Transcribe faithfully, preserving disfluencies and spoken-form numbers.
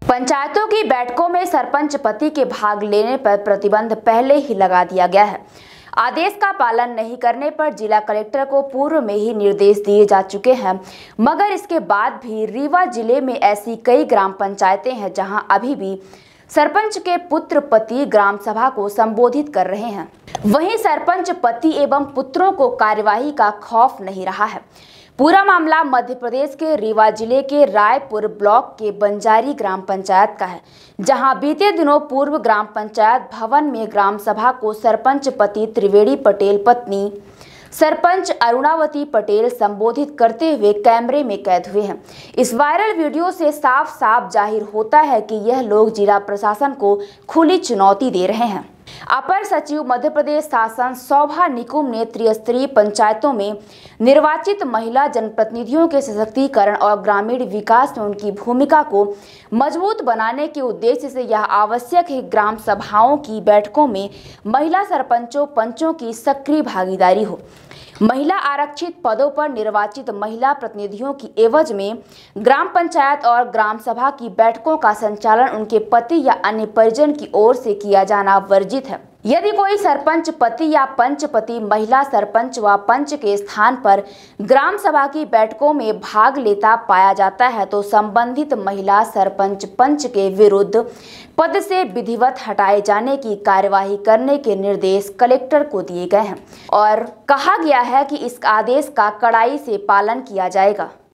पंचायतों की बैठकों में सरपंच पति के भाग लेने पर प्रतिबंध पहले ही लगा दिया गया है। आदेश का पालन नहीं करने पर जिला कलेक्टर को पूर्व में ही निर्देश दिए जा चुके हैं, मगर इसके बाद भी रीवा जिले में ऐसी कई ग्राम पंचायतें हैं जहां अभी भी सरपंच के पुत्र पति ग्राम सभा को संबोधित कर रहे हैं। वहीं सरपंच पति एवं पुत्रों को कार्यवाही का खौफ नहीं रहा है। पूरा मामला मध्य प्रदेश के रीवा जिले के रायपुर ब्लॉक के बंजारी ग्राम पंचायत का है, जहां बीते दिनों पूर्व ग्राम पंचायत भवन में ग्राम सभा को सरपंच पति त्रिवेणी पटेल पत्नी सरपंच अरुणावती पटेल संबोधित करते हुए कैमरे में कैद हुए हैं। इस वायरल वीडियो से साफ साफ जाहिर होता है कि यह लोग जिला प्रशासन को खुली चुनौती दे रहे हैं। अपर सचिव मध्य प्रदेश शासन शोभा निकुम ने त्रिस्तरीय पंचायतों में निर्वाचित महिला जनप्रतिनिधियों के सशक्तिकरण और ग्रामीण विकास में उनकी भूमिका को मजबूत बनाने के उद्देश्य से यह आवश्यक है ग्राम सभाओं की बैठकों में महिला सरपंचों पंचों की सक्रिय भागीदारी हो। महिला आरक्षित पदों पर निर्वाचित महिला प्रतिनिधियों की एवज में ग्राम पंचायत और ग्राम सभा की बैठकों का संचालन उनके पति या अन्य परिजन की ओर से किया जाना वर्जित है। यदि कोई सरपंच पति या पंच पति महिला सरपंच व पंच के स्थान पर ग्राम सभा की बैठकों में भाग लेता पाया जाता है तो संबंधित महिला सरपंच पंच के विरुद्ध पद से विधिवत हटाए जाने की कार्यवाही करने के निर्देश कलेक्टर को दिए गए हैं और कहा गया है कि इस आदेश का कड़ाई से पालन किया जाएगा।